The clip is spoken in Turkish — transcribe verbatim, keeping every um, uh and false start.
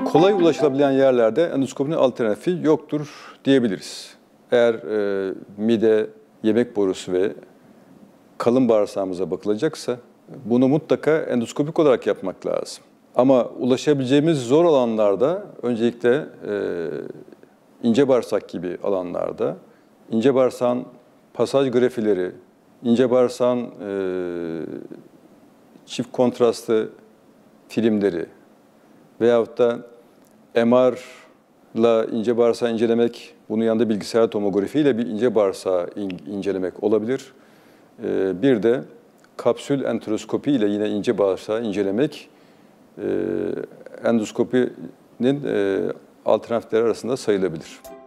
Kolay ulaşılabilen yerlerde endoskopinin alternatifi yoktur diyebiliriz. Eğer e, mide, yemek borusu ve kalın bağırsağımıza bakılacaksa bunu mutlaka endoskopik olarak yapmak lazım. Ama ulaşabileceğimiz zor alanlarda öncelikle e, ince bağırsak gibi alanlarda ince bağırsağın pasaj grafileri, ince bağırsağın e, çift kontrastlı filmleri veyahut da M R'la ince bağırsağı incelemek, bunun yanında bilgisayar tomografi ile bir ince bağırsağı in, incelemek olabilir. Ee, bir de kapsül enteroskopi ile yine ince bağırsağı incelemek e, endoskopinin e, alternatifleri arasında sayılabilir.